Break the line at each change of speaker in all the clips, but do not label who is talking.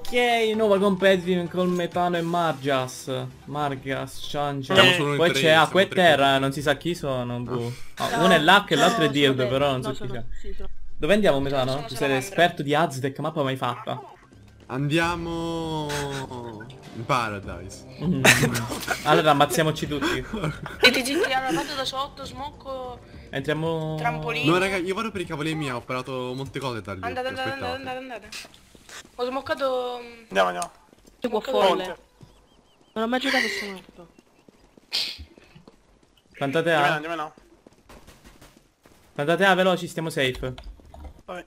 Ok, nuova competitive con Metano e Margas. Ciancia. Poi c'è acqua e terra, non si sa chi sono. Boh. No, uno è Luck e l'altro è Dird, però non so chi sia. Dove andiamo, Metano? Tu sei l'esperto di Aztec, mappa mai fatta?
Andiamo in Paradise.
Allora ammazziamoci tutti.
Zitti zitti, allora vado da sotto, smocco,
Entriamo...
trampolino.
No raga, io vado per i cavoli miei, ho operato molte cose da lì.
Andate. Ho smoccato...
Andiamo.
Si può folle. Non ho mai giocato questo mappa.
Plantate A.
Andiamo.
Plantate A veloci, stiamo safe.
Vai.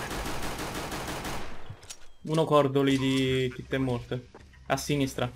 Uno cordoli di Kit e morte. A sinistra.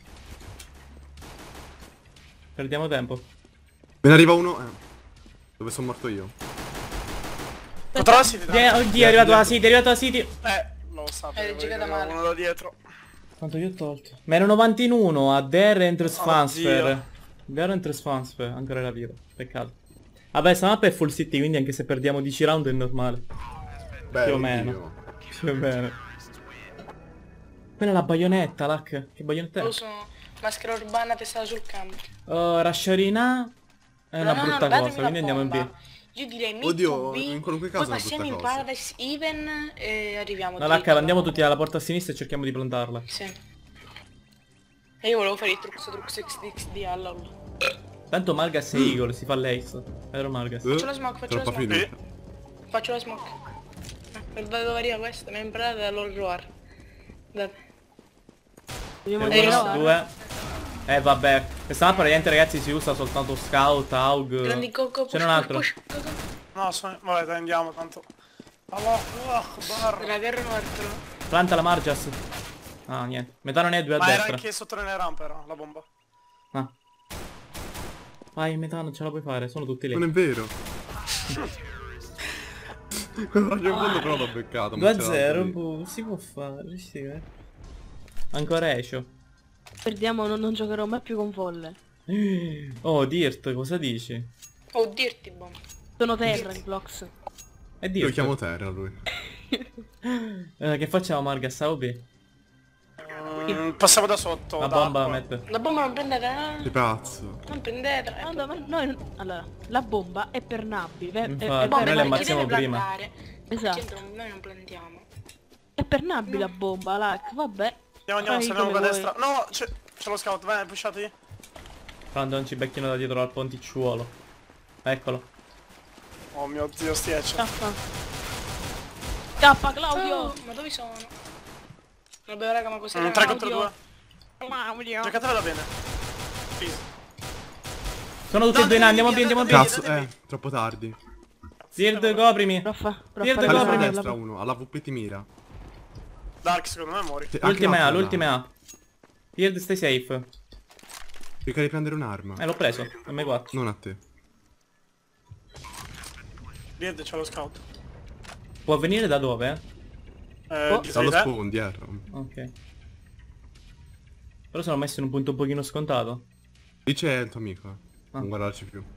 Perdiamo tempo.
Me ne arriva uno. Dove sono morto io?
Controlla la City.
Oddio, è arrivato la City,
Lo so.
giocata male.
Uno da dietro.
Quanto gli ho tolto? Meno 91 a Der Entrance Transfer. Der Entrance Transfer, ancora era vivo. Peccato. Vabbè, sta mappa è full city, quindi anche se perdiamo 10 round è normale.
Beh,
Più o meno. Più o meno. Quella è la baionetta, Luck. Che baionetta è?
Lo so, maschera urbana testata sul campo.
Rasciarina è una brutta cosa, quindi andiamo in B.
Io direi mid
Oddio,
B,
in qualunque caso
poi
è una
passiamo in
brutta cosa.
Paradise Even e arriviamo
No, Luck, andiamo tutti alla porta a sinistra e cerchiamo di plantarla.
Sì. E io volevo fare il Trux XD alla
Tanto Margas è Eagle, si fa l'ace. Vero Margas?
Faccio la smoke, faccio la
Troppa
smoke.
fiducia.
Faccio la smoke. Per dove arriva questa? Mi ho imparato dall'All Roar. Date.
Dobbiamo
Uno,
dire
due. Vabbè, questa mappa praticamente ragazzi si usa soltanto Scout,
Prendi
Aug.
coco,
C'è un altro.
No, vabbè, dai, andiamo tanto. Allah, barra.
Raga, erano altro.
Planta la Margas. Ah, niente. Metano ne è 2 a
Ma era
destra.
anche sotto nelle rampe, era la bomba.
Ah. Vai, Metano, ce la puoi fare, sono tutti
Non
lì.
è vero. Quello che fondo però l'ho beccato.
2-0, boh, si può fare, sì, Ancora escio.
perdiamo, non giocherò mai più con folle.
Oh, Dirt, cosa dici?
Oh, dirti bomb.
Sono terra in blocks.
È
Io
Dirt.
lo chiamo Terra lui.
Che facciamo, Margas? A o B?
Passiamo da sotto.
La
da
bomba
acqua.
mette.
La bomba non prendete,
Che pazzo.
non prendete.
Noi, allora, la bomba è per Nabi.
Infatti,
Bomba,
noi le
perché
ammazziamo
deve
prima.
plantare.
Esatto.
Perché noi non plantiamo.
È per Nabi la bomba, like, vabbè.
Andiamo,
Fai
saliamo
come
qua a
vuoi.
destra. No, c'è lo scout, vai, pushati.
Quando non ci becchino da dietro al ponticciuolo. Eccolo.
Oh mio Dio, stiaccia.
Scappa Claudio!
Oh, ma dove sono? Vabbè raga, ma cos'è?
3 contro 2.
Claudio!
Giocatela bene. Please.
Sono tutti e due in A, andiamo B, andiamo B.
Cazzo, troppo tardi.
Dirt, coprimi.
Proffa,
Dirt,
Fai la
coprimi.
destra uno, alla VP ti mira.
Dark secondo me muori.
L'ultima è A, l'ultima è A. Dirt, stai safe.
Cerca di prendere un'arma.
L'ho preso, M4.
Non a te.
Beard c'è lo scout.
Può venire da dove?
Di
Dallo
te?
spawn dietro.
Ok. Però sono messo in un punto un pochino scontato.
Lì c'è il tuo amico.
Ah.
Non guardarci più.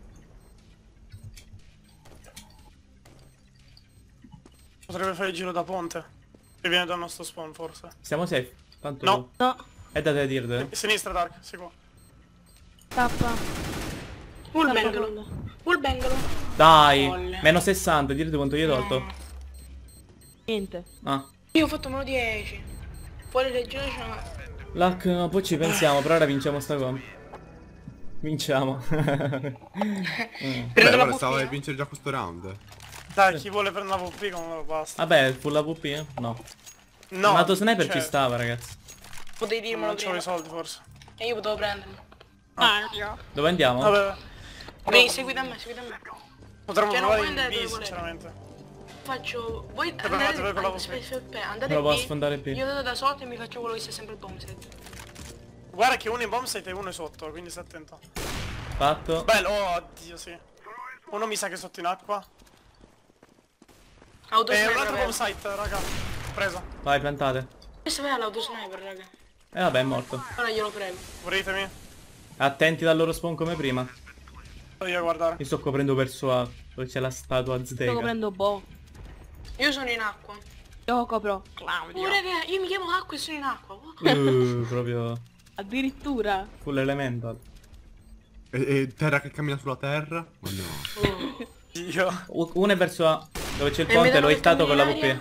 Potrebbe fare il giro da ponte. E viene dal nostro spawn forse.
Siamo safe. Tanto...
No.
No,
È da te Dirt.
Sinistra Dark, sicuro.
scappa.
Full
Scappa,
bangalo.
folle.
Full bangalo.
Dai.
Folle.
Meno 60, Dirt quanto gli hai tolto?
Niente.
Ah.
Io ho fatto meno 10. Fuori regione c'è una...
Luck, no, poi ci pensiamo, però ora vinciamo sta comp. Vinciamo.
Prendo
Beh,
la
guarda, stavo
VP,
a vincere già questo round.
Dai, chi vuole prendere la VP con basta.
Vabbè, full AWP? No.
No.
Ma tuo sniper
cioè,
ci stava, ragazzi.
potevi dirmelo
Non c'ho
prima.
i soldi forse.
E io potevo prenderlo.
Dove andiamo?
Vabbè.
Vieni, segui da me, segui da me.
Potremmo
Cioè, non
provare
puoi andare
in B
dove volete.
sinceramente.
Faccio... Voi
Vabbè,
andate...
con la
andate
Provo a
B.
sfondare B.
Io vado da sotto e mi faccio quello che sta sempre il bomb set.
Guarda che uno in bomb site e uno è sotto, quindi stai attento.
Fatto.
Bello, oh oddio sì. Uno mi sa che è sotto in acqua. E un
Autosniper,
altro bomb
raga.
site, raga. Preso.
Vai, plantate.
Questo è l'autosniper, raga.
Vabbè, è morto.
Ora glielo prego.
Voritemi?
Attenti dal loro spawn come prima.
Vado io a guardare.
Mi sto coprendo verso A, dove c'è la statua
Sto
azteca.
coprendo boh.
Io sono in acqua.
Io copro Claudio.
Pure che io mi chiamo acqua e sono in acqua.
Proprio
Addirittura.
full elemental.
E terra che cammina sulla terra? Ma no.
Io.
Uno è verso A, dove c'è il
E
ponte,
vedo
l'ho
che
hittato con la
cammina in
VP.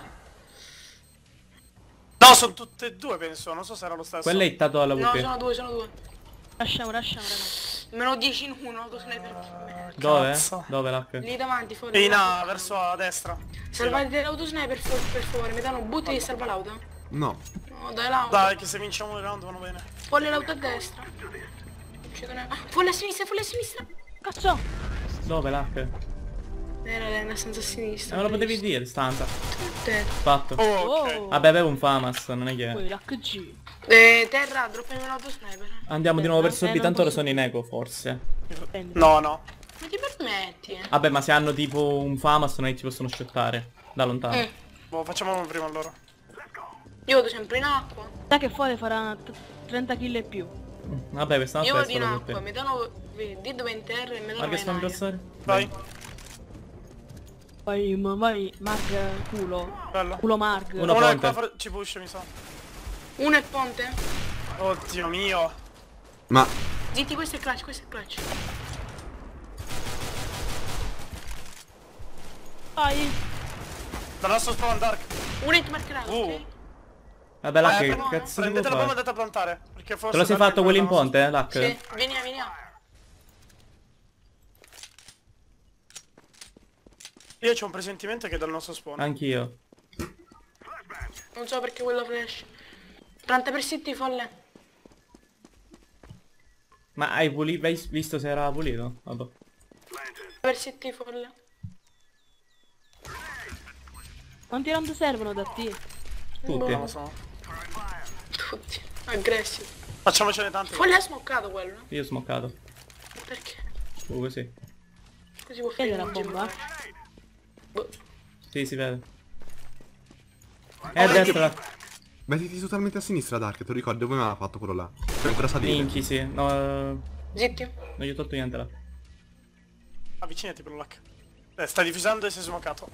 No, sono tutte e due penso, non so se era lo stesso.
Quello è hittato alla
No,
VP.
sono due.
Lasciamo, ragazzi.
Meno 10 in 1, autosniper.
Dove?
Cazzo.
Dove l'H?
Lì davanti, fuori.
E in A, verso a destra.
Salvate l'autosniper per favore, mi danno butti e salva l'auto.
No.
No, dai l'auto.
Dai, che se vinciamo il round vanno bene.
Folle l'auto a destra. Folle a sinistra, folle a sinistra.
Cazzo!
Dove l'H?
Era senza sinistra.
Me lo potevi dire, stanza.
Te.
Fatto.
Oh, ok.
Oh!
Vabbè, avevo un FAMAS, non è che...
Poi l'HG.
Terra, droppami l'autosniper.
Andiamo di nuovo verso B,
non
tanto ora
posso-
sono in eco, forse.
Prendi.
No, no.
Ma ti permetti?
Vabbè, ma se hanno tipo un FAMAS non è che ci possono shottare. Da lontano.
Boh, facciamo prima allora.
Io vado sempre in acqua.
Sai che fuori farà 30 kill e più.
Vabbè, questa
Io
notte
vado
è
in
solo
acqua,
per te.
mi danno... Di dove in terra e mi danno
Ma che sto
medaglia.
ingrossare?
Vai.
Vai, Marg, culo.
Bello.
Culo Marg.
Uno
Uno è
ponte.
qua, ci push mi sa.
Uno è ponte.
Oddio mio.
Ma
Zitti, questo è clutch, questo è clutch.
Vai.
Dal nostro spawn dark.
Uno hit marcato, ok?
Vabbè, l'H che
prima-
cazzo devo
Prendete la bomba e
fare?
andate a plantare. Perché forse...
Te lo sei
dark
fatto
è
quello in
quella
ponte, l'H?
Sì, vieni a.
Io c'ho un presentimento che è dal nostro spawn.
Anch'io.
Non so perché quello flash. Planta per city folle.
Ma hai visto se era pulito? Vabbè.
Per city folle.
Quanti round servono da te?
Tutti.
Non lo so.
Tutti. Aggressi.
Facciamocene tante.
Folle ha smoccato quello.
Io ho smoccato.
Perché?
Così.
Così può
Vede
finire
la
un
bomba?
giro. Boh.
Sì, si vede. È a destra.
mettiti totalmente a sinistra, Dark, te lo ricordi dove mi aveva fatto quello là? Per ancora salire.
Minchi, sì. No,
Zitti.
non gli ho tolto niente là.
Avvicinati per l'hack. Stai diffusando e sei smocato.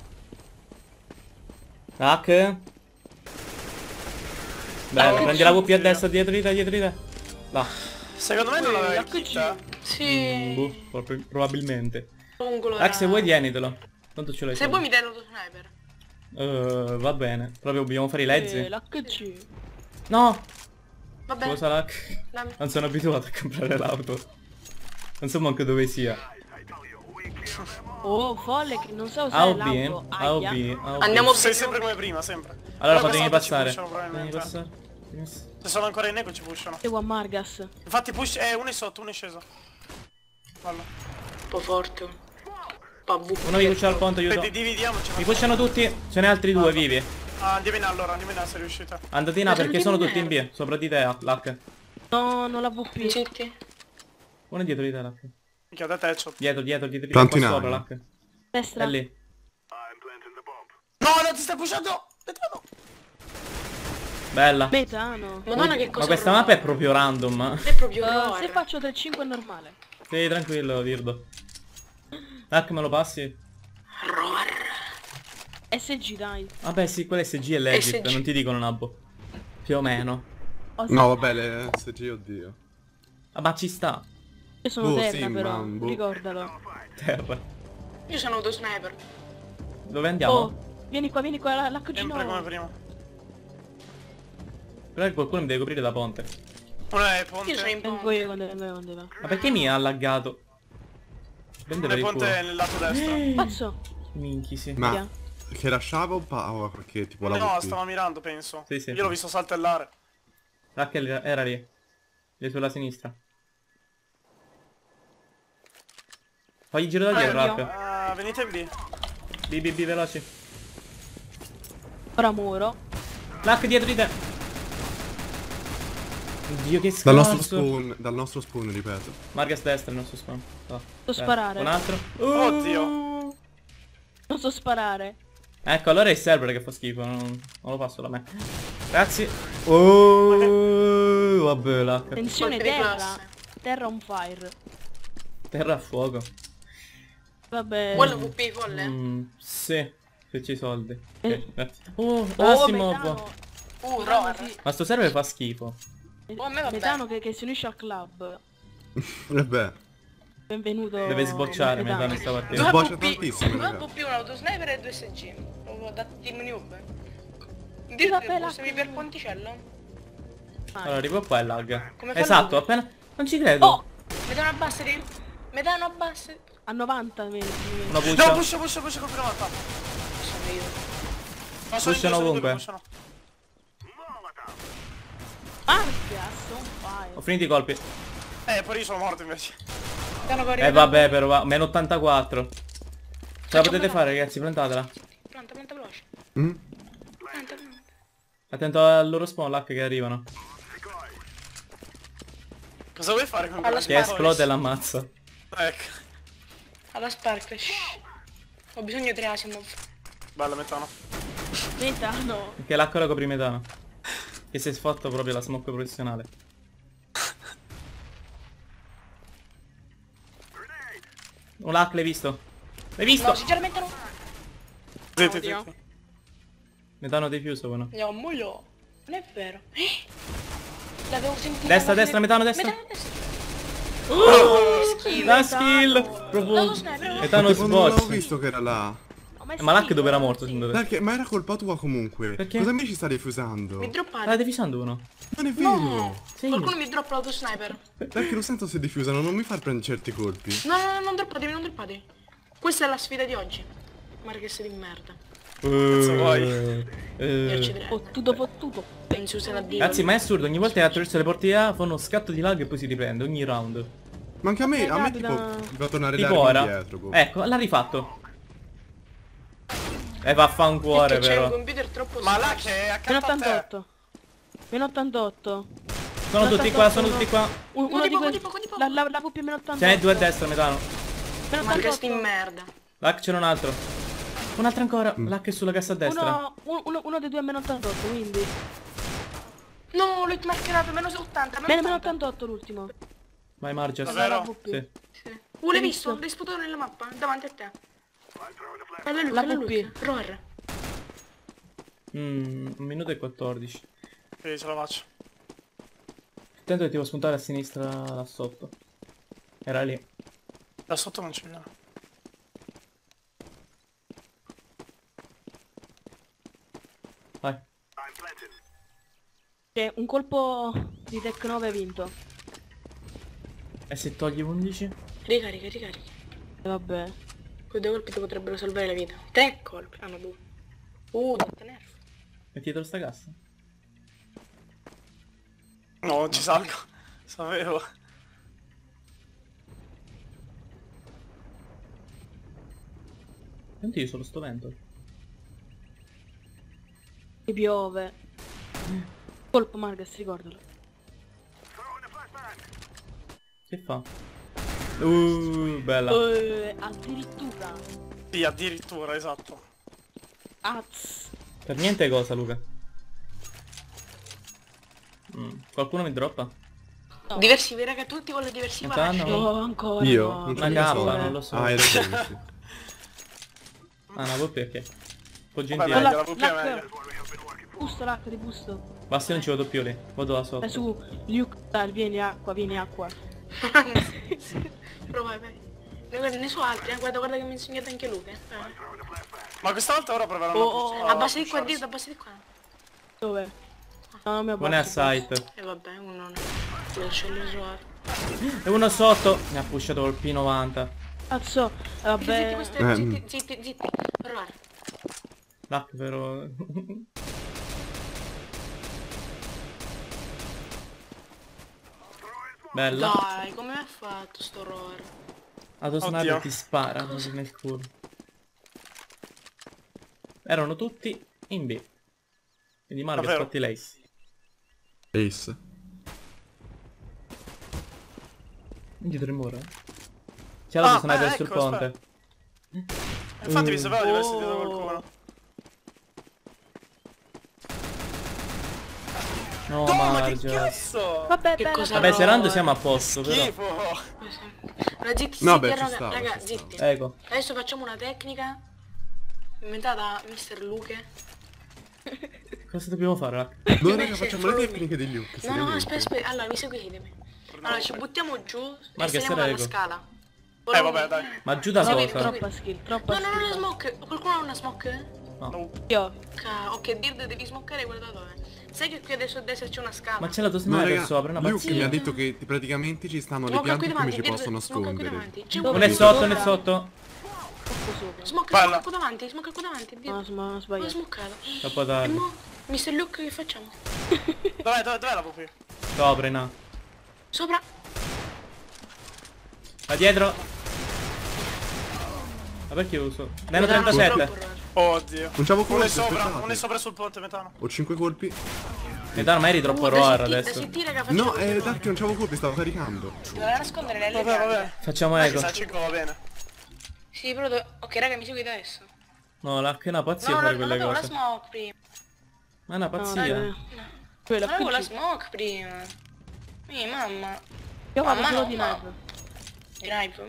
Hack. Bello,
Oh,
prendi la VP a
sì.
destra, dietro di te. Là.
Secondo me non aveva il
HG.
kit.
Sì.
Boh, probabilmente.
Ungolo.
Hack, se vuoi tienitelo. Tanto ce l'hai.
Se vuoi mi dai l'autosniper.
Va bene. Proprio dobbiamo fare i lezzi.
L'HG.
No!
Va bene.
Cosa l'hack?
Dammi.
Non sono abituato a comprare l'auto. Non so manco dove sia.
Oh, folle che non so se
A
è
o B,
l'auto.
A o
Aia.
B, A o B.
Andiamo
Sei sempre come prima, sempre.
Allora
Però
fatemi
questa volta
passare.
ci pushano
Fatemi
probabilmente.
passare.
Se sono ancora in eco ci pushano.
Seguo a Margas.
Infatti push... uno è sotto, uno è sceso. Valla.
Un po' forte. Un po' buco.
Uno vi pushano al ponte, aiuto.
Dividiamoci.
Mi pushano tutti. Ce n'è altri due vivi.
Ah, andiamo in A allora, andiamo in A se riuscite.
Andate in A perché sono tutti in B. Sopra di te, l'hack.
No, non la VP.
Zitti.
Uno è dietro di te, l'hack.
Minchia, da te headshot.
Dietro di te.
Planti
Qua
in
sopra,
aria.
l'hack.
Destra.
È lì.
No, non ti stai pushando! Metano!
Bella.
Metano.
Madonna che cosa.
Ma questa mappa è proprio random.
È proprio
Se
roar.
faccio 3-5 è normale.
Sì, tranquillo, Virdo. Hack, me lo passi?
Roar.
SG dai.
Vabbè, sì, quella SG è legit,
SG.
non ti dicono nabbo. Più o meno.
Oh,
No, vabbè, le SG, oddio.
Ah, ma ci sta.
Io sono
Boh,
terra
sì,
però,
ma, boh.
ricordalo.
Terra.
Io sono autosniper.
Dove andiamo?
Oh, vieni qua, l'HG
Sempre come
no.
prima.
Però qualcuno mi deve coprire da ponte.
Uno è
Io sono
ponte.
in
Vengo
ponte.
io quando va.
Ma perché mi ha laggato? Prende
Uno
per
è
il
ponte
culo.
nel lato destro.
Pazzo.
Minchi, sì.
Ma
Via.
che lasciava o perché tipo la
No,
VP?
stava mirando penso.
Sì, sì.
Io l'ho visto saltellare.
Hack era lì. Lì sulla sinistra. Fagli giro da dietro,
Oddio.
Hack.
Ah, venite in B.
B, veloci.
Ora muoro.
Hack dietro di te. Oddio, che
Dal nostro
scarso.
spawn, ripeto.
Margas destra il nostro spawn. Oh,
So sparare.
Un altro.
Oddio.
Non so sparare.
Ecco, allora è il server che fa schifo, non lo passo da me. Grazie. Oh, vabbè, l'H.
Tensione
Colpi di
terra.
classe.
Terra on fire.
Terra a fuoco.
Vabbè.
Quello VP folle?
Sì. Se c'è i soldi. Ok, grazie. Oh, Asimov.
Roar.
Ma sto server fa schifo.
Oh, a me va
Metano che si unisce al club.
Vabbè.
Benvenuto.
Deve sbocciare Metano in sta partita.
Sboccia tantissimo,
2
raga.
PP, un autosniper e 2 SG. Proprio da team noob.
vabbè, la-
Semi per ponticello?
Allora, arrivo qua e lag.
Come fa
Esatto,
lag?
appena... Non ci credo.
Oh!
Mi dà una bassa. Mi dà una bassa.
A 90 metri.
Una
No,
puccia.
push con piromanta.
Sono io.
No,
Pushano ovunque.
pushano.
Marca, sono fire.
Ho finito i colpi.
Poi io sono morto invece.
Vabbè, però va. Meno 84. Ce la potete fare, ragazzi, plantatela.
Planta veloce.
Mm?
Planta.
Attento al loro spawn lag che arrivano.
Cosa vuoi fare con
Alla
quella
Che esplode e l'ammazza.
Ecco.
Alla Sparkle. Ho bisogno di 3 Asimov.
Bella metano.
Metano.
Perché l'acqua la copri Metano. Che si è sfatto proprio la smoke professionale. Un lag l'hai visto? L'hai visto?
No, sinceramente no.
Zitti,
Oddio.
zitti.
Metano diffuso quello.
Andiamo a mulo. Non è vero. L'avevo sentito.
Destra, Metano, destra.
Schifo.
La skill!
Dallo
Proprio.
sniper.
Metano
Tipo, non l'avevo
sboccia.
visto che era là.
Ma l'hack dove era morto secondo te?
Perché? Ma era colpa tua comunque.
Perché?
Cosa mi ci sta defusando?
Mi
Ah,
droppate.
defisando uno.
Non è vero.
No.
Sì.
Qualcuno mi droppa l'autosniper.
Perché lo sento se diffusano, non mi far prendere certi colpi.
No, non droppatemi, non droppate. Questa è la sfida di oggi. Marques di merda.
vuoi?
Io ci direi.
Fottuto.
Non si usa la D.
Ragazzi, ma è assurdo, ogni volta che attraverso le porte A fa uno scatto di lag e poi si riprende, ogni round.
Ma anche a me
capita.
tipo va a tornare
Tipo
l'arma
ora.
indietro. boh.
Ecco, l'ha rifatto. Vaffancuore
Perché c'è un
però.
computer troppo
Ma là
scarso.
che è
Meno
accanto a te.
88. Meno 88.
Sono tutti qua, sono tutti qua.
Uno
di
di
poco,
quei...
di poco, di poco.
La VP meno 88.
Ce n'è due a destra, Metano.
Meno
Marques di
88.
merda.
Lag c'è un altro. Un altro ancora. Lag è sulla cassa a destra.
Uno dei due è meno 88, quindi.
No, l'ho marcherato, meno 80,
Meno 88 l'ultimo.
Vai Margias.
Davvero?
Sì.
Sì. L'hai visto? L'hai sputato nella mappa, davanti a te. Guarda lui,
La
guarda lui.
VP.
Roar.
1 minuto e 14.
Sì, ce la faccio.
Attento che ti devo spuntare a sinistra là sotto. Era lì.
Da sotto non c'è niente.
Vai.
C'è un colpo di Tech 9 vinto.
E se togli 11?
Ricarica.
E vabbè.
Quei 2 colpi ti potrebbero salvare la vita. 3 colpi, hanno 2. Dette nerf.
Metti dietro sta cassa?
No, non ci salgo. Sapevo.
Senti io solo sto vento.
Ti piove. Colpo Marques, ricordalo.
Che fa? Bella.
Addirittura.
Sì, addirittura, esatto.
Az.
Per niente cosa, Luca. Qualcuno mi droppa?
No.
Diversivi, raga, tutti con le diversiva.
Metano?
No, ancora.
Io?
no.
Non
Una
lo
cappa,
so.
non lo so.
Ah, hai ragione, sì.
Ah, una VP, ok. Un po'
Vabbè,
gentile.
meglio, la VP è meglio.
Busto l'H di busto.
Basta, io non ci vado più lì. Vado da sotto.
Vai su, Luke, dai, vieni acqua.
Però vai. Ne so altri, guarda che mi ha insegnato anche Luca.
Ma questa volta ora proveranno
Oh,
A base di qua, a base di qua.
Dove? No, non mi ha
Buone a site.
E vabbè, uno non... Ti lascio il suo.
E uno sotto. Mi ha pushato col P90.
Cazzo,
Zitti,
vabbè.
questi, zitti. Roar.
L'hack però. Bella.
Dai, come ha fatto sto Roar?
Autosniper
Oddio.
ti spara così nel culo. Erano tutti in B. Quindi Marco
Davvero?
fatti lei.
Ace.
Dietro il muro. C'è l'autosniper sul
ecco,
ponte.
Infatti mi sapeva di aver sentito qualcuno.
No,
No, ma che
Margias.
cazzo?
Vabbè,
Che
bella,
cosa-
Vabbè, serando siamo a posto, però.
Schifo.
Allora, zitti,
No,
zitti,
beh, ci
raga,
stava,
raga,
ci
zitti.
Ecco.
Adesso facciamo una tecnica. inventata Mr. Luke.
Cosa dobbiamo fare, là?
Noi raga facciamo le tecniche di Luke.
No, no, aspetta. Allora, mi seguitemi. Allora, ci buttiamo giù e saliamo dalla scala.
Vabbè, dai.
Ma giù da cosa?
Troppa skill, troppa
No,
skill.
no, smoke. Qualcuno ha una smoke?
No.
Io.
Ok, Dird devi smoccare, guarda dove. Sai che qui adesso a destra c'è una scala?
Ma c'è la tua
No,
sniper
raga,
sopra, una
Luke
pazzia.
mi ha detto che praticamente ci stanno le
Smocca qui
piante come
davanti,
ci
Dird,
possono
smocca qui
nascondere.
davanti. C'è
Dove?
uno
Uno è sotto, uno è sotto.
Troppo sopra.
Smocca qua davanti, Dird.
No, ho
Ho
sbagliato.
smoccato.
Troppo
E
tardi.
mo, Mr. Luke che facciamo?
Dov'è la pupi?
Sopra, in A.
Sopra.
Da dietro. Ma perché uso? Meno 37.
Oddio.
Non c'avevo
Uno è
colpi,
sopra,
aspettate.
uno è sopra sul ponte, metano.
Ho 5 colpi.
Metano, ma eri troppo roar adesso.
No, Dark non c'avevo colpi, stavo caricando.
Doveva nascondere le
Vabbè.
Facciamo eco.
Sa 5 va bene.
Sì, però ok, raga, mi seguite adesso.
No, la che è una pazzia
No,
fare
non
quelle
avevo la
cose.
smoke prima.
Ma è una
No,
pazzia.
quella
Non avevo la
più.
smoke prima. Mamma.
Io vado
Mamma,
solo
no,
di
no.
knife.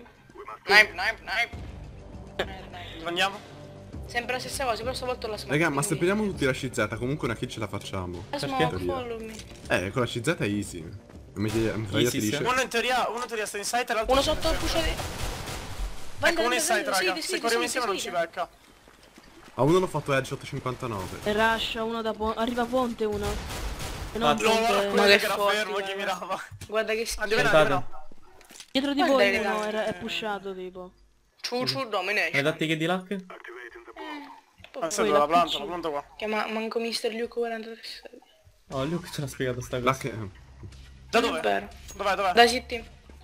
Knife.
Andiamo?
Sempre la stessa cosa, però stavolta ho la smoke.
Raga, ma se
quindi-
prendiamo tutti la CZ, comunque una kill ce la facciamo.
La
Perché?
smoke, follow me.
Con la CZ è easy. Mi
Easy, sì.
dice.
Uno in teoria sta in site e l'altro
Uno sotto il pusho di...
Ecco, uno in site, raga. Se corriamo insieme non ci becca.
A uno l'ho fatto headshot 59.
E rush uno da ponte. Arriva a ponte uno. E non
Fatto.
ponte.
Quello
che
che era
forti,
fermo,
raga.
chi mirava.
Guarda che
Andiamo in
Aspettate.
là.
Dietro di
Guarda
voi
le
uno
gambe.
è pushato tipo.
Ciu domination.
Le tattiche di luck?
Serve la planta qua.
Che manco Mr. Luke 43.
Oh, Luke ce l'ha spiegato sta cosa.
Da
Non è
dove?
vero.
Dov'è?
Da City.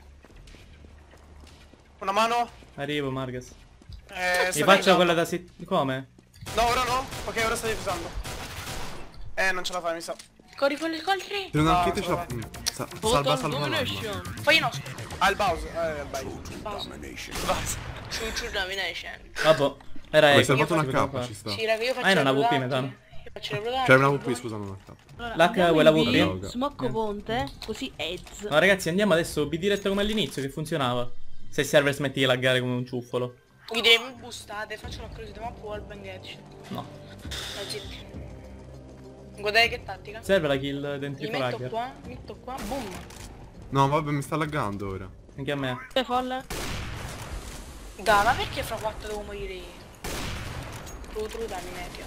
Una mano?
Arrivo, Marges.
Sta
Mi faccio
difusando.
quella da come?
No, ora no. Ok, ora sta diffusando. Non ce la fai, mi sa.
Corri.
Se non anche ce la... Salva la mamma.
Fai no.
Ah, il Bowser. Il Bowser.
Ciu domination.
Vabbè, era
Hai
eco.
salvato una
Poteva
K,
fare.
ci sta.
Sì, raga, io faccio
Ah, non
le
avevo
prodanti.
metano.
Io faccio le prodanti.
Cioè una VP, scusa, non una K.
Allora,
L'H
andiamo
quella
in
VP?
B,
No,
smocco ponte, così Eds.
No ragazzi, andiamo adesso B diretto come all'inizio che funzionava. Se il server smetti di laggare come un ciuffolo.
Mi direi mi boostate, faccio una closed map wallbang headshot.
No.
Da City. Guardate che tattica.
Serve la kill
Li
dentro
metto qua, boom.
No, vabbè, mi sta laggando ora.
Anche a me.
E folle?
Dai, ma perché fra 4 devo morire io? True, dammi meglio.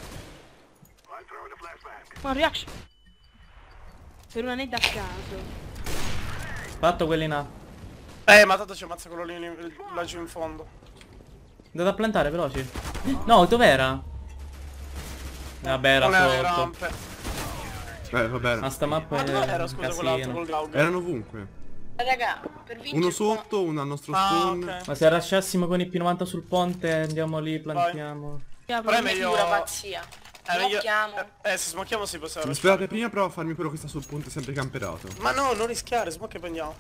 Ma reaction. Per una nade a caso.
Fatto quelli in A.
Ma tanto ci ammazza quello lì laggiù in fondo.
Andate a plantare, veloci. No, dov'era? Vabbè, era
Non è
sotto.
rampe.
Va bene.
Ma sta mappa
Ma
è
dove era,
un
scusa, quell'altro
casino.
col Gaug?
Erano ovunque.
Raga, per vincere
Uno
qua-
sotto, uno al nostro
Ah,
spawn.
ok.
Ma se lasciassimo con i P90 sul ponte, andiamo lì, plantiamo.
Però è
Non è
meglio...
pura pazzia. Smocchiamo.
Se smocchiamo si possiamo.
Aspettate, prima prova a farmi quello che sta sul ponte sempre camperato.
Ma no, non rischiare, smocca e prendiamo.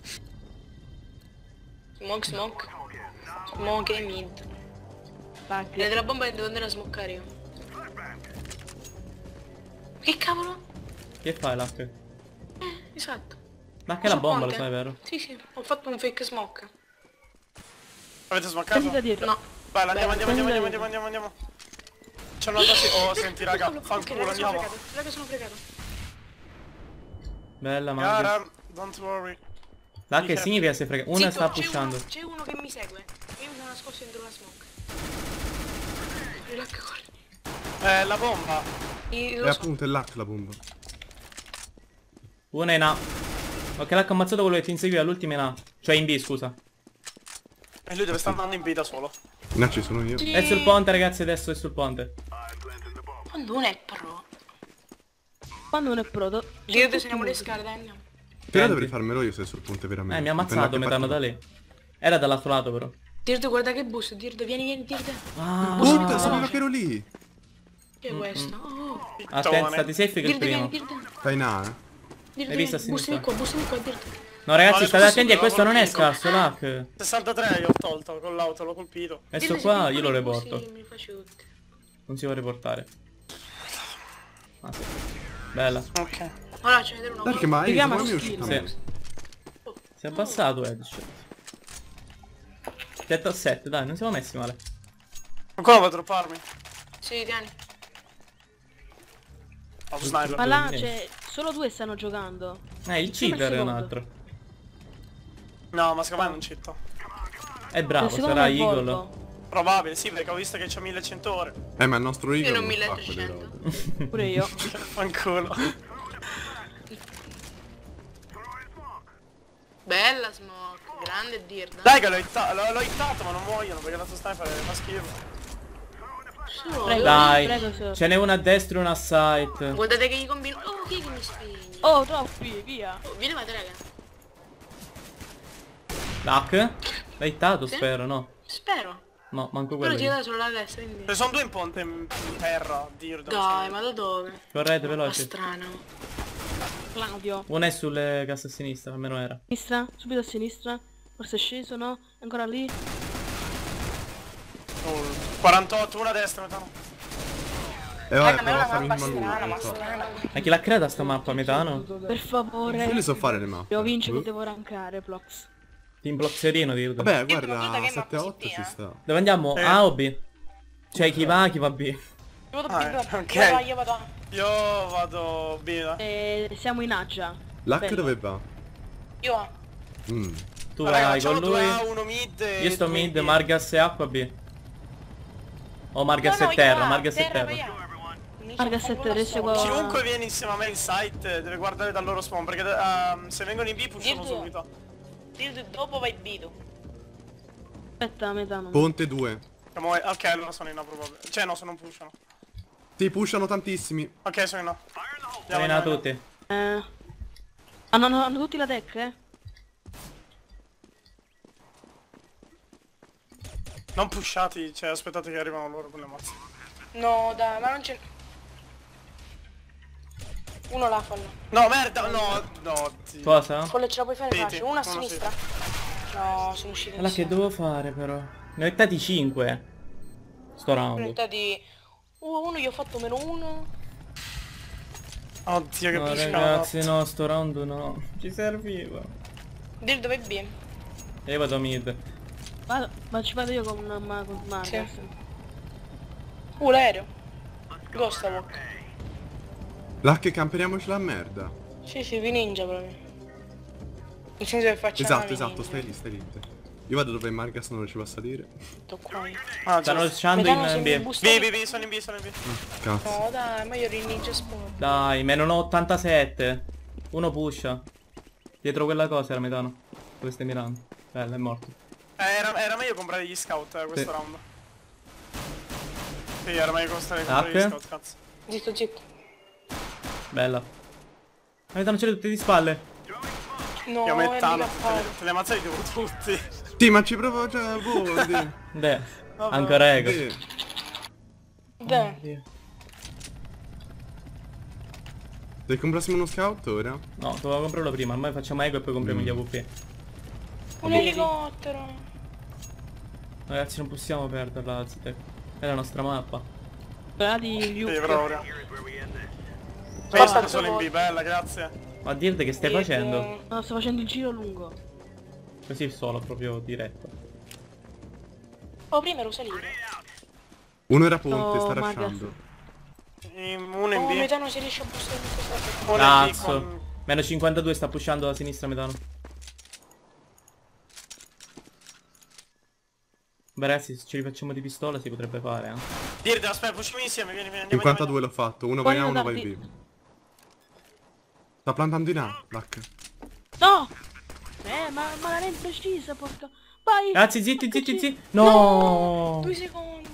Smoke. Smoke e mid. Vedete la bomba devo andare a smoccare io. Che cavolo?
Che fai l'H?
Esatto.
Ma che è la
Sul
bomba, lo
ponte.
sai, vero?
Sì, ho fatto un fake smoke.
Avete smoccato?
Prendi da dietro.
No.
Vai, andiamo.
Beh,
C'hanno altri... Oh, senti raga,
Ok,
fanculo,
raga, sono
andiamo.
fregato. Raga, sono fregato.
Bella, ma...
Gara, don't worry.
L'H che significa se frega... Una
Zitto,
sta
c'è
pushando.
C'è uno che mi segue. Io mi sono nascosto dentro la smoke. Relax, corri.
La bomba.
E
Lo so.
appunto è l'hack la bomba.
Una in A. Ok, l'H ammazzato quello che ti inseguiva, l'ultima in A. Cioè in B, scusa.
E lui deve stare andando in B da solo.
In A ci sono io.
Sì.
È sul ponte, ragazzi, adesso è sul ponte.
Quando uno è pro.
Quando non è pronto.
Girate, se andiamo le scale, dai, andiamo.
Però dovrei farmelo io se è sul ponte veramente.
Mi ha ammazzato
Appena
metano da lì. Era dall'altro lato però.
Dirte, guarda che boost, Dirte, vieni, Dirte.
Ah,
Puttana, sapevo che ero lì!
Che è questo? Oh,
attenta, stati safe che il
Dirte,
primo.
vieni, Dirte.
Stai in A,
Dirte,
L'hai visto a
boostami
sinistra?
qua, Dirte.
No ragazzi,
No,
state
è
attenti, e
possibile,
questo non è
l'ho
scarso, l'hack.
63 io ho tolto con l'auto, l'ho colpito.
Questo
Dirte,
qua
se
io lo
mi
reporto.
boosti, mi faccio tutti.
Non si può reportare. Ah, sì. Bella.
Ok.
Ora c'è vedere una
Perché ma io
Chiama
come mi è
skill.
uscito?
Sì. Si è abbassato headshot. 7 a 7, dai, non siamo messi male.
Ancora va a dropparmi.
Sì, tieni.
Ho sniper.
Ma là, cioè, solo 2 stanno giocando.
Il cheater è un altro.
No, ma secondo me non cheato.
È bravo,
Secondo
sarà
me è
Eagle.
Volvo.
Probabile, sì, perché ho visto che c'ha 1100 ore.
Ma il nostro Eagle
Io non
non fa quelle
1300.
robe.
Pure io.
Fanculo.
Bella smoke, grande Dirda.
Dai che l'ho hittato, ma non muoiono perché la sua sniper fa schifo.
Prego,
Dai,
prego, sir.
ce n'è una a destra e una a side.
Guardate che gli combino. Oh, chi è che mi spegne?
Oh, troppi, via.
Oh, vi levate, raga.
Luck? L'hai hittato,
Sì.
spero, no?
Spero.
No, manco
Quello
quello.
gira solo la destra, quindi.
Ce ne sono 2 in ponte in terra, Dirda.
Dai, ma da dove?
Correte,
Ma
veloce.
strano.
Claudio.
Una è sulle casse a sinistra, almeno era.
Sinistra, subito a sinistra. Forse è sceso, no? Ancora lì.
48, una a destra, metano.
Vabbè,
Raga, ma è
prova a
una
fare
mappa
un
strana,
maluro,
ma
non so.
strana.
Ma chi l'ha creata sta mappa, Metano?
Per favore.
Io le so fare le mappe.
Devo vincere che devo rankare, Plox.
Team Bloxerino, dirlo.
Vabbè,
ma guarda
guarda,
che
7
mappa
8
si
ci
tia.
sta.
Dove andiamo? A o B? Cioè chi va B?
Io vado
Ah,
più
ok.
io vado A.
Io vado B, dai.
Siamo in Aggia.
L'H
Bello.
dove va?
Io A.
Tu
Raga,
vai con
facciamo
lui.
2 A, 1 mid e
Io sto
due
mid,
B.
Margas e acqua B. O Margas
No,
e terra,
io A,
Margas e
terra, vai
terra.
A. Mi
Marga
sono
7
fatto
adesso
la
qua.
storia.
Chiunque viene insieme a me in site deve guardare dal loro spawn, perché se vengono in B pushano
Dirdo.
subito.
Dildo, dopo vai B tu.
Aspetta, metano.
Ponte 2.
Ok, allora sono in A probabile. Cioè no, se non pushano.
Ti pushano tantissimi.
Ok, sono in A.
Sono in A tutti.
Hanno tutti la tech, eh?
Non pushati, cioè aspettate che arrivano loro con le mazze.
No, dai, ma non c'è. Uno là, fallo.
No, merda, no, zio.
Cosa?
Folle ce la puoi fare
Sì,
facile.
sì,
Una a
uno sì.
sinistra. No, sono uscito
Allora che devo fare però? Ne ho hittati 5. Sto round.
di... uno gli ho fatto -1.
Oddio che
No
pushano.
ragazzi, no, sto round no. Ci serviva.
Dir dove è B?
E io vado mid.
Ma ci vado io con Margas.
Sì. L'aereo. Ghost walk.
L'H camperiamoci la merda.
Sì, vi ninja proprio. Nel senso che facciamo
Esatto, stai lì. Io vado dove Margas non riusciva a salire.
Sto qua io.
Ah,
Stanno
giusto.
lasciando
Metano
in
se mi
B.
busta-
B, sono in B.
Cazzo.
No dai, ma io ero in ninja spawn.
Dai, me non ho 87. Uno pusha. Dietro quella cosa era Metano. Dove stai mirando? Bello, è morto.
Era meglio comprare gli scout questo
Sì.
round. Sì, era meglio comprare
Hack?
gli scout, cazzo.
Zitto.
Bella. Metano ce le tutte di spalle.
No,
Io
è
mettano,
ricappato.
te le ammazzai tipo tutti.
Sì, ma ci provo già voi.
Beh,
Vabbè.
ancora ego.
Dai.
Oddio.
Se comprassimo uno scout ora?
No, dovevo comprarlo prima, ormai facciamo ego e poi compriamo gli AWP.
Un elicottero.
Ragazzi non possiamo perderla, Zitec. È la nostra mappa.
Guardati
Sì,
Luke.
proprio.
Basta
Questa sono in
il
B, bella, grazie.
Ma dirte che stai facendo?
No, sto facendo il giro lungo.
Così solo, proprio diretto.
Oh, prima ero salito.
Uno era ponte,
Oh,
sta
Margas.
lasciando.
Uno in
Oh,
B.
metano si riesce a boostare in questa cosa.
Uno in B
Cazzo.
con...
Meno 52 sta pushando da sinistra Metano. Beh ragazzi, se ci rifacciamo di pistola si potrebbe fare,
Dirti, aspetta, pushiamo insieme, vieni, andiamo.
52 l'ho fatto, uno va in A,
Poi
uno va in
darti-
B. Sta plantando in A, l'H.
No! Ma non è precisa, porca. Vai!
Ragazzi, zitti,
porca
zitti,
ci-
zitti. No!
2 secondi.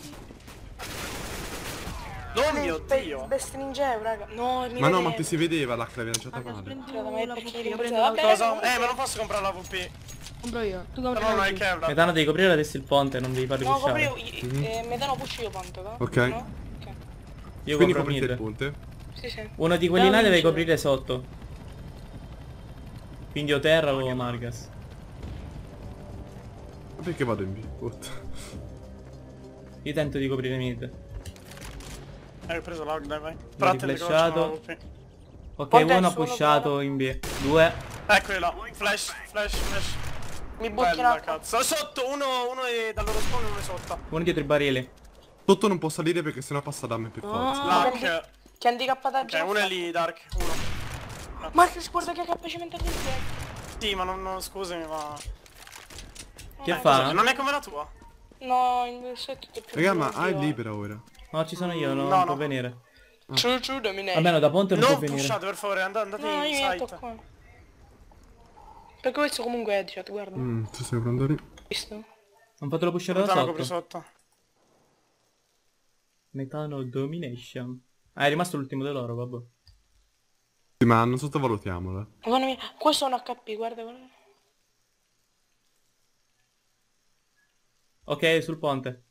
Oh mio Dio.
Best ninja, raga. No, mi
Ma no,
vedeva.
ma ti si vedeva l'H, l'aveva lanciata
Margas,
male.
prendi
Ma
la
perché
VP,
io
prendo
vabbè,
la
Cosa?
comunque-
Ma non posso comprare la VP.
compro io. Tu compri
Però non
la
hai
VP.
Kevlar.
Metano devi coprire adesso il ponte, non devi farli
No, copri
pushare.
io. Metano push io quanto, va?
Ok.
No? Ok.
Io
Quindi
copro
coprite il
mid.
ponte?
Sì, sì.
Uno di quelli là
Devo
devi
vincere.
coprire sotto. Quindi o terra o Margas.
Ma perché vado in B? What?
Io tento di coprire mid.
Hai preso l'ag, dai, vai.
Vedi,
Però attendi che
flashato.
facciamo la VP.
Ok,
Ponte
uno ha
è solo
pushato in B. 2.
Eccoli là, flash.
Mi butti in
Bella,
acqua.
cazzo. Sotto, uno è dal loro spawn e uno è sotto.
Uno dietro i barili.
Sotto non può salire perché sennò passa da me per forza.
Lac.
Ti ha handicappata
Ok,
già.
uno è lì, Dark. Uno.
Marcus, guarda che HP cimentato in te.
Sì, ma non scusami, ma...
Che fa?
Non è come la tua.
No, il set è più
Raga, ma
bello.
è libera ora.
No, ci sono io, non
No,
può
no.
venire.
True domination.
Almeno da ponte non può
Non
venire.
pushate, per favore, andate
No, io
in
mi metto
site.
qua. Perché questo comunque è headshot, guarda.
Tu stai prendendo lì.
Visto?
Non fatelo pushare da
Lontano, copri
sotto.
sotto.
Metano domination. Ah, è rimasto l'ultimo dell'oro, vabbè.
Sì, ma non sottovalutiamolo.
Guarda mia, questo è un HP, guarda, guarda.
Ok, sul ponte.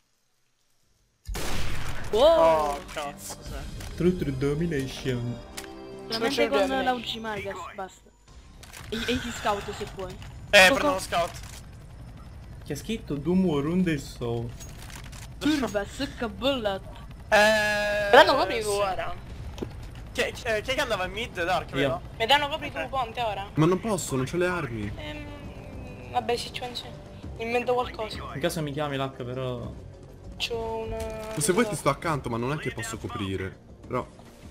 Wow.
Oh, cazzo, sì.
True domination.
Solamente con la UG Margas, basta. E gli scout se puoi.
Prendo lo scout.
C'è scritto Dumo Rundesso.
Turba, secca bullet.
Danno copri tu ora.
Chi è che andava in mid, Dark,
Io.
vero?
Mi danno copri tu ponte ora.
Ma non posso, non c'ho le armi.
Vabbè, sì, ci penso. Invento qualcosa.
In caso mi chiami l'H però...
C'ho una...
Se vuoi ti sto accanto, ma non è che posso coprire. Però...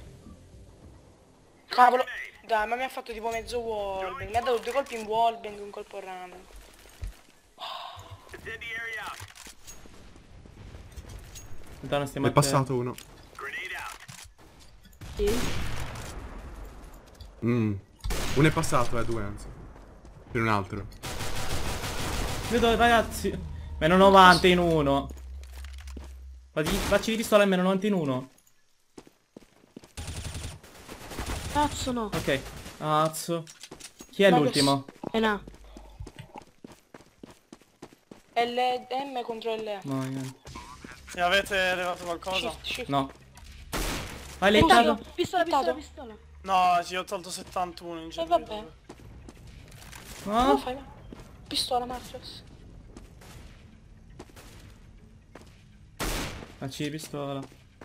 Cavolo. Dai, ma mi ha fatto tipo mezzo wallbang. Mi ha dato 2 colpi in wallbang e un colpo random.
Metano stiamo
È passato uno.
Sì.
Uno è passato, due anzi. Per un altro.
Vedo ragazzi. Meno 90 in uno. Facci di pistola in meno 90 in uno.
Cazzo no.
Ok. Cazzo. Chi è
Ma
l'ultimo?
No.
LM contro LE.
No, niente.
E avete levato qualcosa?
Shift, shift.
No. Hai leccato?
Pistola, pistola,
Buttato.
pistola.
No, sì, ho tolto 71 in
E
genere.
vabbè.
No.
Come fai? Pistola, Marcus.
Facci di pistola.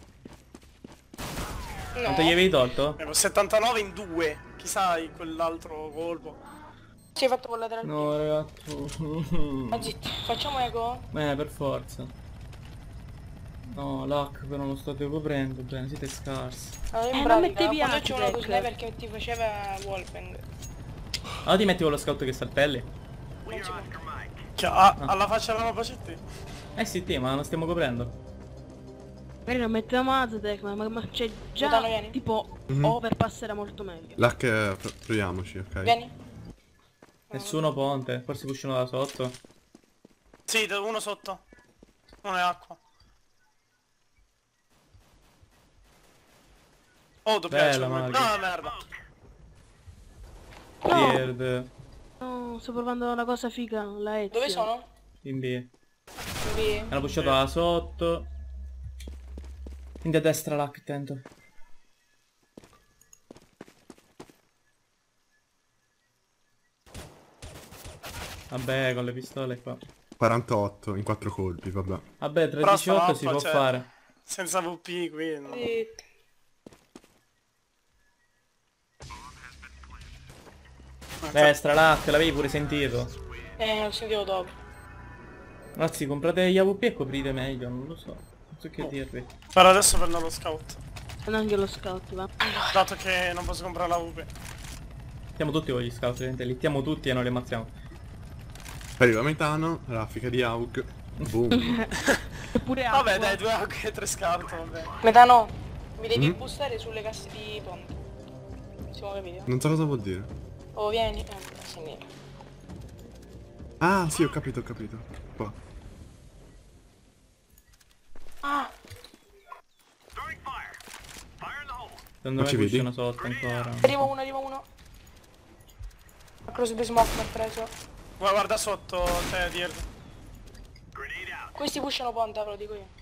No.
Quanto gli avevi tolto?
79 in 2. Chissà quell'altro colpo.
Si è fatto collaterale.
No ragazzo.
Ma zitto, facciamo eco?
Per forza. No, l'hack però lo state coprendo bene, siete scarsi.
Allora in
non
pratica,
mettevi
quando
anche
c'è uno con
Black.
sniper che ti faceva wallbang.
Allora ti metti con lo scout che saltelli?
Non si può.
Che alla faccia della Pacetti?
Eh sì, te, ma lo stiamo coprendo.
Magari non mettiamo Aztec, ma c'è già
Butano, vieni.
tipo overpass era molto meglio.
L'hack, proviamoci, ok?
Vieni.
Nessuno ponte, forse pushano da sotto.
Sì, uno sotto. Uno è acqua. Oh, dobbiamo...
Bella, Mario.
No, merda.
Weird.
No, sto provando una cosa figa, la Ezio.
Dove sono?
In B.
Qui.
Hanno pushato da sotto. Quindi a destra l'hack, attento. Vabbè, con le pistole qua.
48 in 4 colpi, vabbè.
Vabbè,
Però
318 si
stanotte,
può
cioè,
fare.
Senza VP qui, no.
Zitto.
Destra, l'hack, l'avevi pure sentito.
Lo sentivo dopo.
Ragazzi, comprate gli AWP e coprite meglio, non lo so. Non so che dirvi.
Però adesso prendo lo scout.
Prendo anche lo scout, va.
Dato che non posso comprare la VP.
Stiamo tutti con gli scout, gente. Li tiamo tutti e non li ammazziamo.
Arriva Metano, raffica di Aug. Boom.
Eppure acqua.
Vabbè, dai, 2 acque e 3 scout, vabbè.
Metano, mi devi boostare sulle casse di ponte. Siamo capiti?
Non so cosa vuol dire.
Oh, vieni. A sinistra.
Ah, sì, ho capito, ho capito. Qua.
Ah,
Secondo
Ma
me
ci vedi?
pushano sotto ancora.
arriva uno, arriva uno. A cross di smoke mi ha preso.
Guarda sotto, te, dietro.
Questi pushano ponte, ve lo dico io.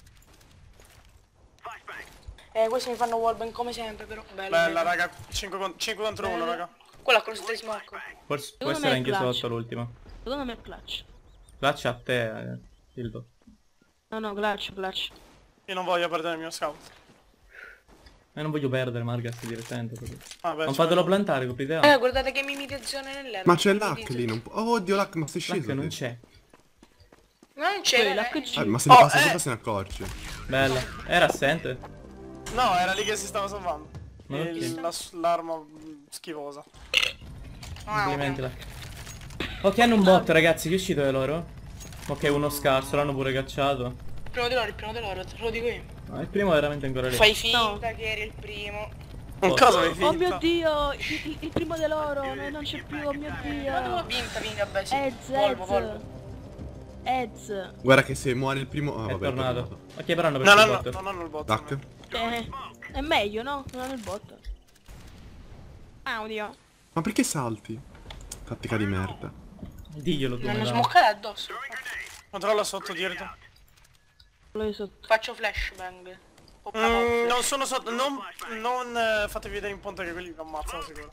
Questi mi fanno wallbang come sempre, però. Bello.
Bella,
bello.
raga, 5 contro 1, raga.
Quella cross di smoke.
Forse può
Secondo
essere
me è
anche
clutch.
sotto l'ultimo.
Secondo me è clutch.
Clutch a te, Sildo.
No, clutch, clutch.
Io non voglio perdere il mio scout.
E non voglio perdere Margas direttamente.
Vabbè,
Non
cioè,
fatelo plantare, coprite A.
Guardate che mimitazione nell'erba.
Ma c'è l'hack lì, non può... Oh, oddio, l'hack, ma stai
L'hack
sceso?
non
te?
c'è.
Non c'era.
Ma se ne passa sopra se ne accorge.
Bella. Era assente?
No, era lì che si stava salvando.
Ok.
L'arma schifosa.
Complimenti là. Ok, hanno un bot ragazzi, che è uscito da loro? Ok, uno scarso, l'hanno pure cacciato.
Il primo di loro, te lo dico io.
No, il primo è veramente ancora lì.
Fai finta che eri il primo.
Un cosa mi
Oh mio
finta.
Dio, il primo di loro, non c'è più, oh mio Dio.
Vinta, vabbè, sì.
Ez. Ez.
Guarda che se muore il primo... Ah,
È
vabbè,
tornato. Ok, però hanno
No,
perso
no,
il
no,
bot.
non hanno il bot.
Tac.
È meglio, no? Non hanno il bot. Audio.
Ma perché salti? Tattica di merda.
Diglielo tu.
Mi hanno
Milano.
smoccato addosso.
Controlla sotto dietro.
Lo sotto.
Faccio flashbang.
Non sono sotto. Non fatevi vedere in ponte che quelli vi ammazzano sicuro.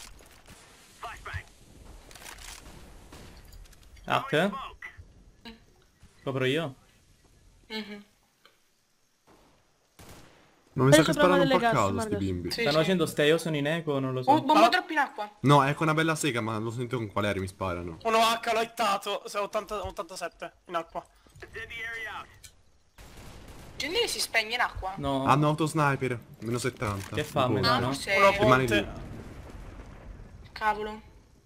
Hack? Copro io?
Ma mi sa
Penso
che sparano un po'
delle
a
gas,
caso sti
Marga.
bimbi.
Sì,
Stanno
sì.
facendo ste, io sono in eco o non lo so.
Oh, bomba troppo in acqua.
No, ecco una bella sega, ma lo sento con quale aereo mi sparano.
Uno H l'ho hittato. 87 in acqua.
Gentile si spegne in acqua.
No.
Hanno autosniper, meno 70.
Che fa,
Boh.
Metano?
Ah, forse...
Uno
Rimane
ponte.
lì.
Cavolo.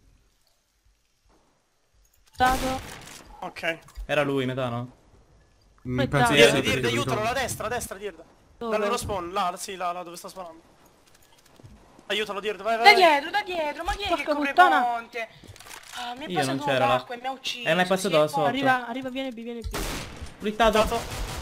Stato.
Ok.
Era lui, Metano?
Penso di
Dirde,
essere
Dirde,
perché
aiutalo,
mi
la destra, Dirde.
Dove?
Dallo spawn, là, sì, là, dove sta sparando. Aiutalo, Dirde, vai,
Da
vai.
dietro, ma chi è che
Porca
copre il
puttana.
ponte? Ah, mi è
Io non
passato
c'ero là.
l'acqua e mi ha ucciso.
Ma è passato da sotto.
Arriva, viene B.
Frittato.
Dato.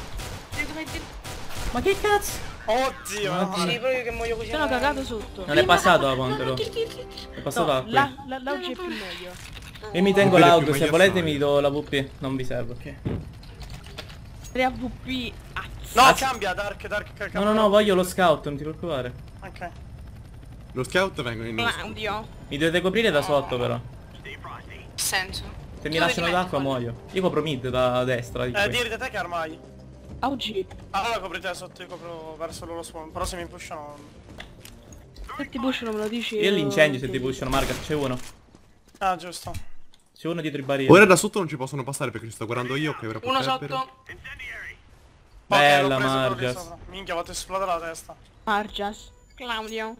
Ma che cazzo?
Oddio,
Oddio.
Sì, proprio che muoio così.
Sono cagato sotto.
Non è passato la ponte,
No,
lo.
tiri.
È passato da qui.
L'auge è più meglio.
E mi tengo
Vede
l'auto,
più
se
meglio
volete
fare.
mi do la VP. Non vi serve, ok.
3 AVP.
No, cambia, Dark, cambia.
No, voglio lo scout, non ti preoccupare.
Ok.
Lo scout vengono in nostro.
Audio.
Mi dovete coprire da sotto però.
Che senso?
Se mi lasciano d'acqua muoio. Io copro mid da destra di qui.
Dirde te che armai.
AUG.
Allora copri te sotto, io copro verso loro spawn. Però se mi pushano...
Se ti pushano me lo dici.
Io l'incendio se ti pushano, Marga, c'è uno.
Ah, giusto.
C'è uno dietro i barrieri.
Ora da sotto non ci possono passare perché ci sto guardando io che ora
Uno
potrebbero.
sotto.
Bella,
Ok, l'ho preso quello lì
Margias.
sopra. Minchia, vado a esplodere la testa.
Margias. Claudio.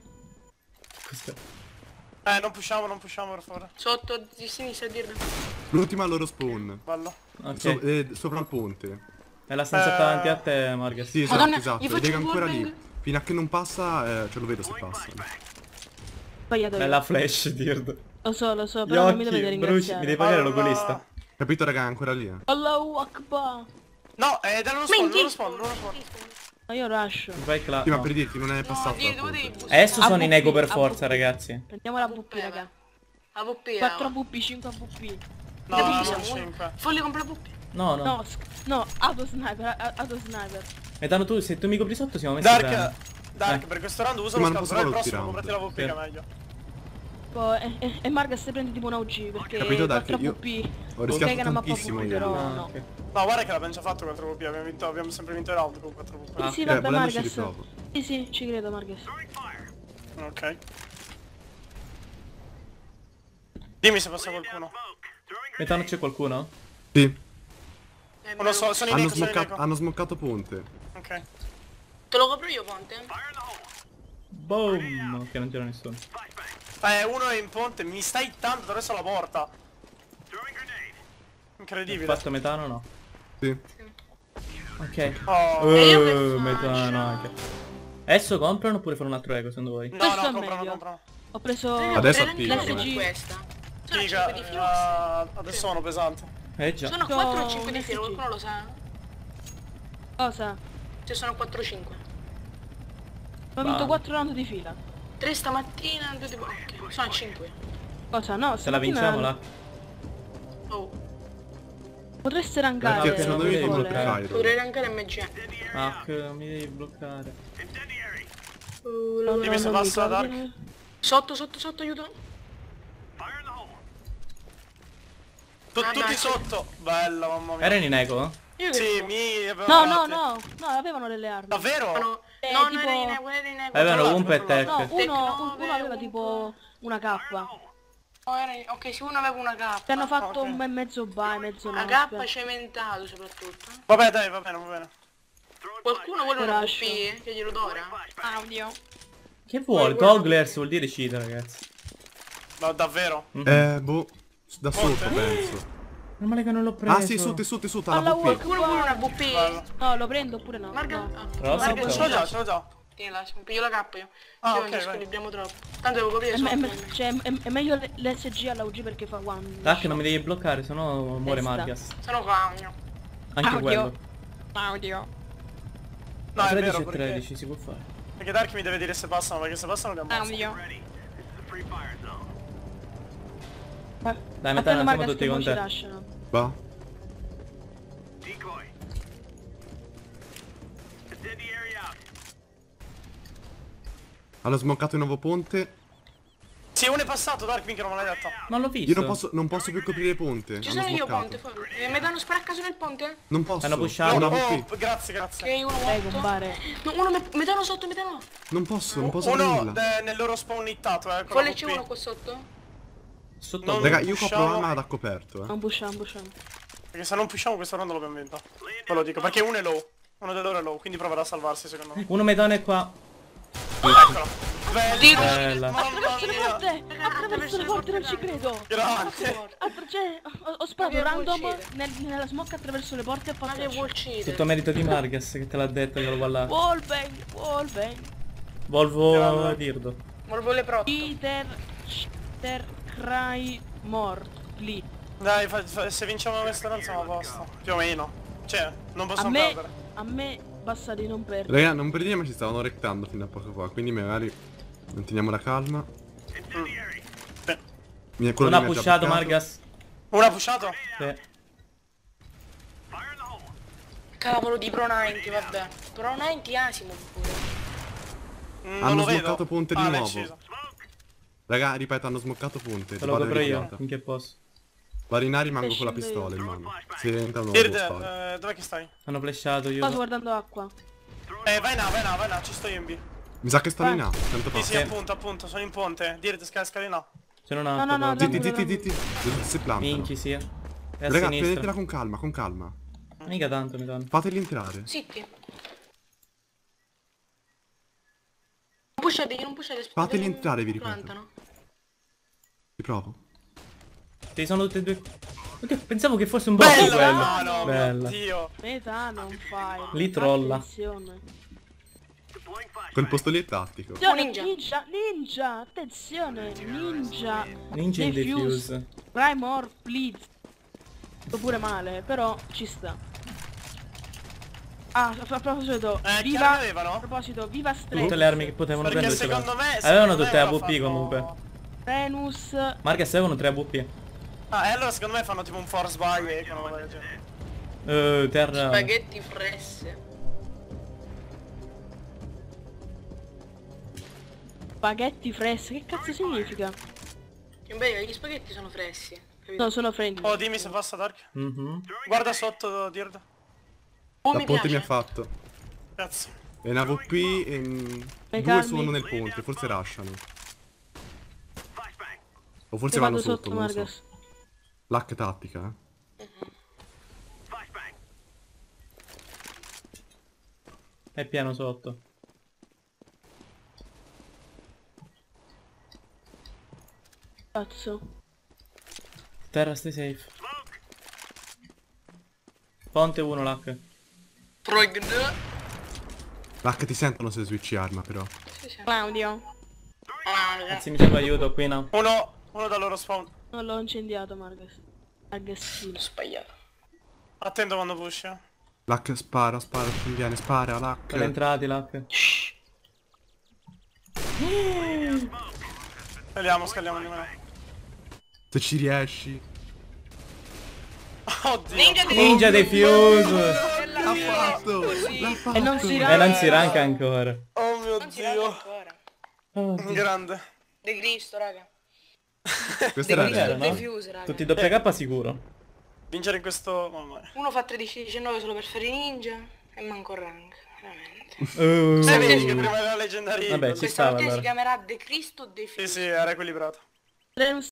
Non pushiamo per favore.
Sotto di sinistra a dirlo.
L'ultima loro spawn.
Bello.
Ok.
Sopra il ponte.
È la stanza davanti a te, Marga.
Sì, esatto,
Madonna,
esatto.
gli faccio
Ed è
un
ancora
wallbang.
lì. Fino a che non passa, ce lo vedo se passa.
Sbagliato io.
Bella flash, Dird.
Lo so,
Gli
però non mi dovete
occhi bruci, mi
ringraziare.
devi pagare l'oculista.
Capito raga, è ancora lì.
Allahu Akbar.
No, dallo spawn, loro spawn.
Ma io rusho.
Vai clap.
Sì, ma per dirti, non è passato.
Dio,
dal
dove
ponte.
devi bussare?
Adesso sono in
AVP,
eco per
AVP.
forza, ragazzi.
Prendiamo la VP, raga.
AVP.
4 AVP, 5 AVP.
No,
Capito,
sono
siamo
5.
Folli compra AVP.
No, no.
No, auto sniper, auto sniper.
Metano tu, se tu mi copri sotto siamo messi bene.
Dark, per questo round usa
Sì,
lo
ma non
scout, però il
posso
prossimo
fare
comprati la VP
Sì.
che è meglio.
Poi, e Margas se prendi tipo un OG perché
Capito, Dark,
4
io
AVP.
ho rischiato
Ok, che è una mappa
tantissimo
AVP,
io.
però
Ah,
no.
ok.
No, guarda che l'abbiamo già fatto 4 VP, abbiamo sempre vinto i round con 4 VP.
Ah,
Sì, vabbè,
volendo ci
Margas.
riprovo.
Sì, ci credo, Margas.
Ok. Dimmi se passa qualcuno.
Metano c'è qualcuno?
Sì,
Uno sono in
hanno
eco, sono in
smoccato,
eco.
hanno smoccato ponte.
Ok.
Te lo copro io, Ponte?
Boom! Ok, non c'era nessuno.
Uno è in ponte, mi stai hittando attraverso la porta. Incredibile.
Fatto metano no?
Sì.
Ok.
Oh.
E io che
Metano anche. Adesso comprano oppure fanno un altro eco secondo voi?
No,
Questo è
comprano,
meglio.
comprano.
Ho preso
Adesso
attivo
attivo.
l'SG.
questa. Sono
Figa,
5 di filo.
adesso sono pesante.
Già.
Sono
Sono
4 o 5 di filo,
SG.
qualcuno lo sa?
Cosa?
Cioè sono 4 o 5.
Ho vinto 4 round di fila.
3 stamattina, 2 di... Ok, sono 5.
Cosa? No,
Se la
stamattina
vinciamo là.
Oh,
Potreste
Perché
rankare.
secondo
non
me
devi
come
bloccare.
Fire.
dovrei rankare MG.
Ah, mi devi bloccare.
Dimmi se passa Dark.
Sotto, aiuto.
Tutti
dai.
sotto. Bella, mamma mia.
Erano in eco?
Io
Sì,
che...
mi
No, avevano delle armi.
Davvero?
No,
tipo-
non era in eco, era in eco.
Avevano
Controllate,
ump e
controllate.
tech.
No, uno aveva tipo una K.
Oh, ok, se uno aveva una K.
Ti hanno fatto
ok.
un mezzo buy, mezzo
Una
no.
K cementato soprattutto.
Vabbè dai, va bene, va bene.
Qualcuno vuole una
Lascio.
VP? Che glielo do ora?
Audio.
Che vuole? Gogglers vuol dire cheat, ragazzi.
No, davvero?
Boh. Da sotto
Ponte?
penso.
Non male che non l'ho preso.
Ah sì, sotto, alla
Alla
VP.
Qualcuno vuole una VP?
Bello.
No, lo prendo oppure no.
Marga...
No.
Ah,
Però
Marga,
sì,
Ce l'ho già, ce l'ho già.
tienila, piglio la K io.
Ah,
Sì,
ok,
non ci
vai.
squilibriamo troppo. Tanto devo coprire
È,
sotto.
cioè, è meglio l'SG alla UG perché fa one.
Tac, non mi devi bloccare, sennò muore
Testa.
Margias.
Sono cagno.
Anche
Audio.
quello.
Audio.
No, è
13
vero,
e
perché...
13 si può fare.
Perché Dark mi deve dire se passano, perché se passano li ammazzo.
Audio.
Dai, metà siamo
Marga
tutti
che
con
ci
te.
lasciano.
Va. Hanno smoccato il nuovo ponte.
Sì, uno è passato, Dark, minchia non me l'hai detto.
Ma l'ho visto.
Io non posso più coprire ponte.
Ci
Hanno
sono io
smoccato.
ponte. Mi danno spara a caso nel ponte?
Non posso.
Hanno pushato.
Ho una
Oh,
VP.
grazie, grazie.
Ok, uno
Prego,
morto.
compare.
No, uno mi danno sotto, mi danno.
Non posso fare
Uno
nulla.
nel loro spawn hittato, con la
Quale c'è
VP.
uno qua sotto?
Sotto.
Non-
Raga, io copro
Pushiamo.
l'ama da coperto,
Non pushiamo.
Perché se non pushiamo questa round l'abbiamo vinta. Ve lo dico, perché uno è low. Uno di loro è low, quindi proverà a salvarsi secondo me.
Uno metone qua.
Eccolo.
Bella.
Mamma
Attraverso le
mia.
porte! Attraverso le porte, non ci credo!
Grazie.
Cioè, ho sparato
Ma che
random
bullshit.
nella smoke attraverso le porte e
Ma che
fatto
vuol uccidere?
Tutto merito di Margas che te l'ha detto che lo va là.
Wallbang.
Volvo Tirdo.
Morvo le protto.
Peter Cry Mort. Lì.
Dai, se vinciamo questa round siamo a posto. Più o meno. Cioè, non
A
possiamo
me,
perdere.
a me basta di non perdere.
Raga, non per dire ma ci stavano rectando fino a poco fa. Quindi magari manteniamo la calma.
Sì.
Quello
Non ha
lì mi già
pushato
bloccato.
Margas.
Uno ha pushato?
Sì.
Cavolo di Pro 90, vabbè. Pro 90 Asimo pure.
Non
Hanno
lo vedo.
smoccato ponte di
l'hai
nuovo.
ucciso.
Raga, ripeto, hanno smoccato ponte.
Te lo
Vado
copro io,
ritirata.
finché posso.
Marinari rimango
E
con la
scendo
pistola
io.
in mano. Se entrano
Dird,
lo sparo.
dov'è che stai?
Hanno flashato io.
Sto guardando acqua.
Vai là, ci sto io in B.
Mi sa che stanno in A. Tanto
Sì,
fa.
sì, appunto, sono in ponte. Dird, scala in A.
C'è un
No,
altro.
no,
proprio.
Zitti. Si plantano.
Minchi, sì. È a
Raga,
sinistra.
prendetela con calma.
Mica tanto, mi danno.
Fateli entrare.
Zitti. Non pushate,
Fateli entrare, vi ripeto.
plantano.
Ci provo.
Ci sono tutte e due. Oddio, pensavo che fosse un bot
Bello,
quello.
no,
Bella.
Dio.
Metano on fire.
Li trolla.
Attenzione.
Quel posto lì è tattico.
Ninja, attenzione, ninja.
Ninja in defuse.
Cry more, please. Sto pure male, però ci sta. Ah, a proposito,
Che armi
viva.
avevano?
A proposito, viva
Tutte
Strax.
le armi che potevano
Perché
prendere ce
secondo me...
Avevano
secondo
tutte
me
AWP
fanno-
comunque.
Venus.
Margas avevano 3 AWP.
Ah, e allora secondo me fanno tipo un force buy e con una roba del genere.
Terra.
Spaghetti fresse.
Spaghetti freschi, che cazzo significa?
In beh, gli spaghetti sono fressi. Capito?
No, sono friendly.
Oh, dimmi se passa Dark.
Mhm.
Guarda sotto, Dird.
Oh,
La
mi
ponte mi
piace.
ha fatto.
Grazie.
E una VP e due
calmi.
sono nel ponte, forse rushano. O forse
Io
vanno
vado
sotto,
sotto,
non lo so.
Margas.
L'hack tattica,
È piano sotto.
Cazzo.
Terra, stai safe. Ponte 1 l'hack.
Progn.
L'hack ti sentono se switchi arma però.
Claudio.
Anzi mi serve aiuto qui no.
Uno da loro spawn.
Non l'ho incendiato, Margas. Margassino.
Sbagliato.
Attento quando push.
L'hack spara, viene, spara,
Sono
l'hack.
entrati l'hack.
Scagliamo di meno.
Se ci riesci.
Oddio.
Ninja defuse.
L'ha fatto! L'ha fatto!
E non si
E non si ranca ancora.
Oh mio
Non si raga
Dio.
ancora.
Oh, Dio.
Grande.
De Cristo, raga.
Questa era
Cristo,
rare.
no?
Defuse, raga.
Tutti WK sicuro.
Vincere in questo... Mamma mia.
Uno fa 13-19 solo per fare i ninja e manco rank. Veramente.
Vedi che prima era leggendaria.
Vabbè, ci
Questa
stava
partita si
allora.
chiamerà De Cristo Defuse.
Sì, era equilibrato.
Venus